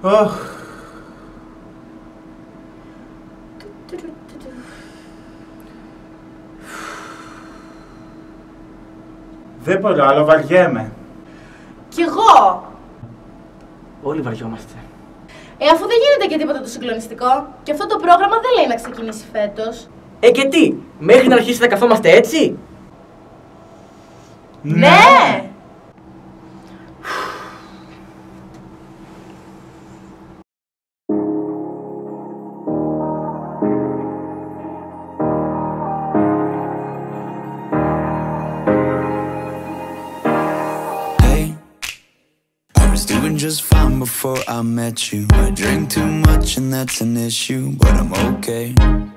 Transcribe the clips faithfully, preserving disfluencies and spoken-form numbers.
Oh. Δεν μπορώ, άλλο βαριέμαι. Κι εγώ! Όλοι βαριόμαστε. Ε, αφού δεν γίνεται και τίποτα το συγκλονιστικό, και αυτό το πρόγραμμα δεν λέει να ξεκινήσει φέτος. Ε, και τι, μέχρι να αρχίσει να καθόμαστε έτσι? Ναι! ναι. Just fine before I met you. I drink too much and that's an issue, but I'm okay.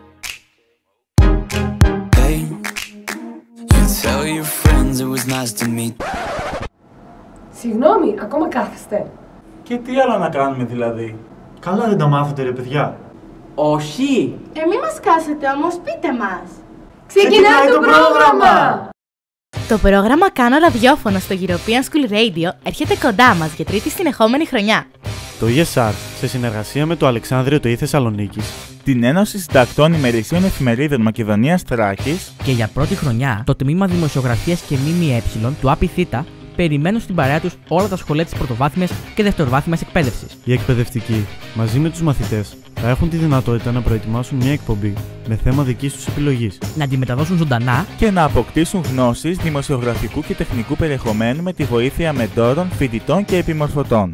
Hey, you tell your friends it was nice to meet. Συγγνώμη, ακόμα κάθεστε? Και τι άλλο να κάνουμε δηλαδή? Καλά δεν τα μάθετε ρε παιδιά? Όχι. Ε, μη μας κάσετε όμως, πείτε μας. Ξεκινάει το πρόγραμμα! Το πρόγραμμα Κάνω Ραδιόφωνο στο European School Radio έρχεται κοντά μας για τρίτη συνεχόμενη χρονιά. Το ι ες αρ, σε συνεργασία με το Αλεξάνδριο ΤΟΙ Θεσσαλονίκης, την Ένωση Συντακτών Ημερησίων Εφημερίδων Μακεδονίας Θράκης και για πρώτη χρονιά το Τμήμα Δημοσιογραφίας και ΜΜΕ του ΑΠΙΘΙΤΑ περιμένουν στην παρέα τους όλα τα σχολεία της πρωτοβάθμιας και δευτεροβάθμιας εκπαίδευσης. Οι εκπαιδευτικοί, μαζί με τους μαθητές, θα έχουν τη δυνατότητα να προετοιμάσουν μια εκπομπή με θέμα δικής τους επιλογής, να αντιμεταδώσουν ζωντανά και να αποκτήσουν γνώσεις δημοσιογραφικού και τεχνικού περιεχομένου με τη βοήθεια μεντόρων, φοιτητών και επιμορφωτών.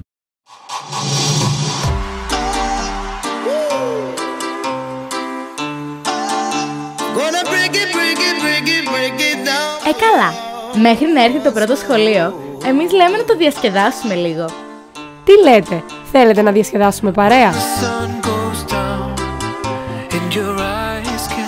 Ε, καλά. Μέχρι να έρθει το πρώτο σχολείο, εμείς λέμε να το διασκεδάσουμε λίγο. Τι λέτε, θέλετε να διασκεδάσουμε παρέα?